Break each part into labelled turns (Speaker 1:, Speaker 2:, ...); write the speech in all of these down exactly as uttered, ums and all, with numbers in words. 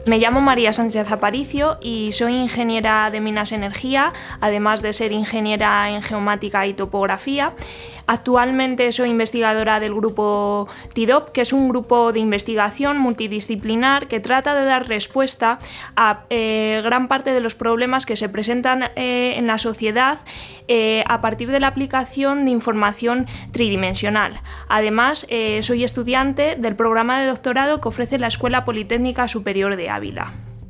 Speaker 1: Me llamo María Sánchez Aparicio y soy ingeniera de Minas Energía, además de ser ingeniera en geomática y topografía. Actualmente soy investigadora del grupo T D O P, que es un grupo de investigación multidisciplinar que trata de dar respuesta a eh, gran parte de los problemas que se presentan eh, en la sociedad eh, a partir de la aplicación de información tridimensional. Además, eh, soy estudiante del programa de doctorado que ofrece la Escuela Politécnica Superior de Ávila.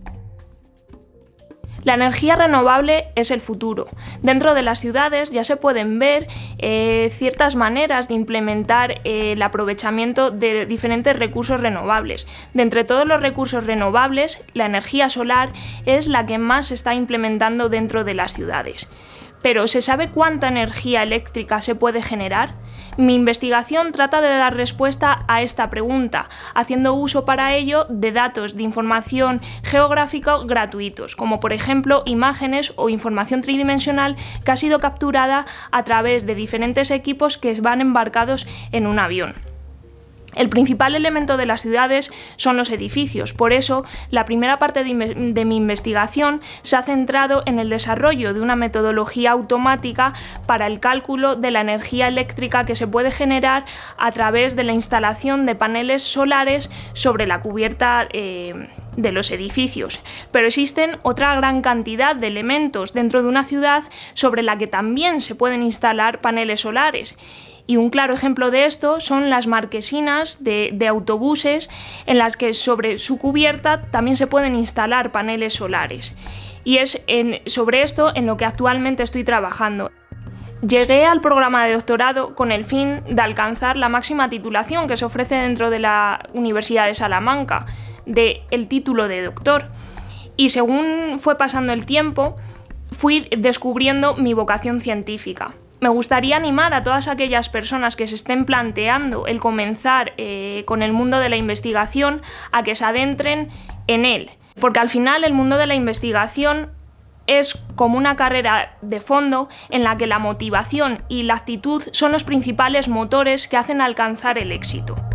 Speaker 1: La energía renovable es el futuro. Dentro de las ciudades ya se pueden ver eh, ciertas maneras de implementar eh, el aprovechamiento de diferentes recursos renovables. De entre todos los recursos renovables, la energía solar es la que más se está implementando dentro de las ciudades. Pero ¿se sabe cuánta energía eléctrica se puede generar? Mi investigación trata de dar respuesta a esta pregunta, haciendo uso para ello de datos de información geográfica gratuitos, como por ejemplo imágenes o información tridimensional que ha sido capturada a través de diferentes equipos que van embarcados en un avión. El principal elemento de las ciudades son los edificios, por eso la primera parte de, de mi investigación se ha centrado en el desarrollo de una metodología automática para el cálculo de la energía eléctrica que se puede generar a través de la instalación de paneles solares sobre la cubierta eh, de los edificios. Pero existen otra gran cantidad de elementos dentro de una ciudad sobre la que también se pueden instalar paneles solares. Y un claro ejemplo de esto son las marquesinas de, de autobuses en las que sobre su cubierta también se pueden instalar paneles solares. Y es en, sobre esto en lo que actualmente estoy trabajando. Llegué al programa de doctorado con el fin de alcanzar la máxima titulación que se ofrece dentro de la Universidad de Salamanca, del título de doctor. Y según fue pasando el tiempo, fui descubriendo mi vocación científica. Me gustaría animar a todas aquellas personas que se estén planteando el comenzar eh, con el mundo de la investigación a que se adentren en él, porque al final el mundo de la investigación es como una carrera de fondo en la que la motivación y la actitud son los principales motores que hacen alcanzar el éxito.